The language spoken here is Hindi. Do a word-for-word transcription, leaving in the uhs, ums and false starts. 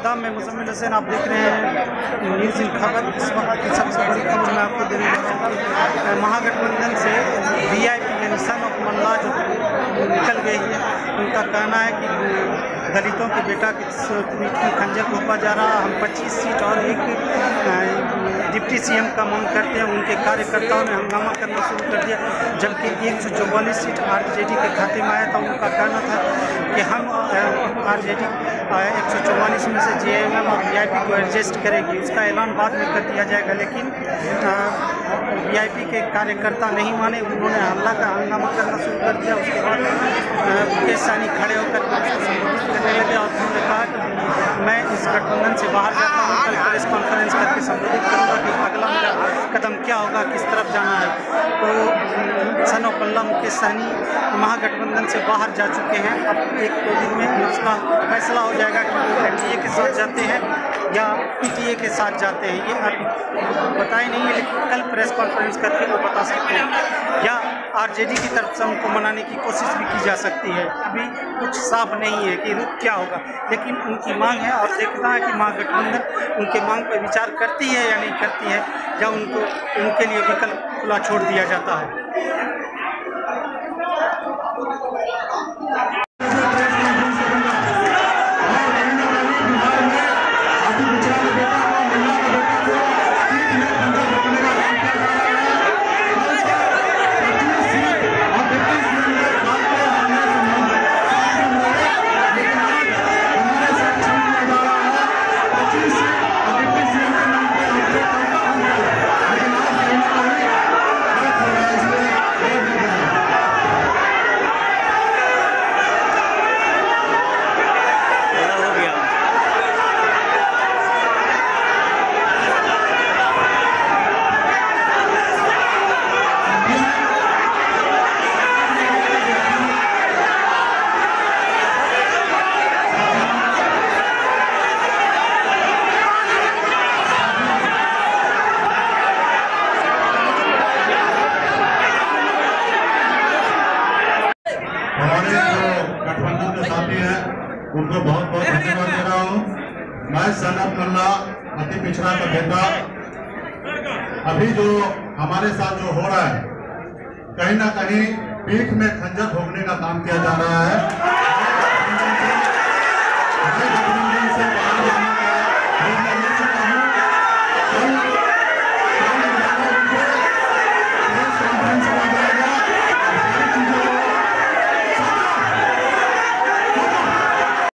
आदाब में मुज़म्मिल हुसैन, आप देख रहे हैं न्यूज़ इन खबर। इस वक्त की सबसे बड़ी खबर मैं आपको देने जा रहा हूँ। महागठबंधन से वी आई पी यानी सन ऑफ मल्ला जो निकल गई है, उनका कहना है कि दलितों के बेटा की पीठ में खंजर घोंपा जा रहा। हम पच्चीस सीट और एक डिप्टी सी एम का मांग करते हैं। उनके कार्यकर्ताओं ने हंगामा करना शुरू कर दिया, जबकि एक सौ चौवालीस सीट आर जे डी के खाते में आया था। उनका कहना था कि हम आर जे डी एक सौ चौवालीस में से जे एम एम और वी आई पी को एडजस्ट करेगी। उसका ऐलान बाद में कर दिया जाएगा, लेकिन वी आई पी के कार्यकर्ता नहीं माने। उन्होंने हल्ला का हंगामा करना शुरू कर दिया। उसके बाद मुकेश सहनी खड़े होकर संबोधित करने लगे और उन्होंने कहा कि मैं इस गठबंधन से बाहर जाता हूँ। कल प्रेस कॉन्फ्रेंस करके संबोधित करूँगा कि अगला मेरा कदम क्या होगा, किस तरफ जाना है। तो सन ऑफ मल्ला मुकेश सहनी महागठबंधन से बाहर जा चुके हैं। अब एक दो दिन में उसका फैसला हो जाएगा कि वो एन डी ए के साथ जाते हैं या पी टी ए के साथ जाते हैं। ये अब बताए नहीं है, लेकिन कल प्रेस कॉन्फ्रेंस करके वो बता सकते हैं, या आर जे डी की तरफ से उनको मनाने की कोशिश भी की जा सकती है। अभी कुछ साफ नहीं है कि रुख क्या होगा, लेकिन उनकी मांग है और देखना है कि महागठबंधन उनके मांग पर विचार करती है या नहीं करती है, या उनको उनके लिए विकल्प खुला छोड़ दिया जाता है। हमारे जो गठबंधन के साथी हैं उनको बहुत बहुत धन्यवाद दे रहा हूँ। मैं सन ऑफ मल्ला अति पिछड़ा का बेटा, अभी जो हमारे साथ जो हो रहा है, कहीं ना कहीं पीठ में खंजर भोगने का काम किया जा रहा है।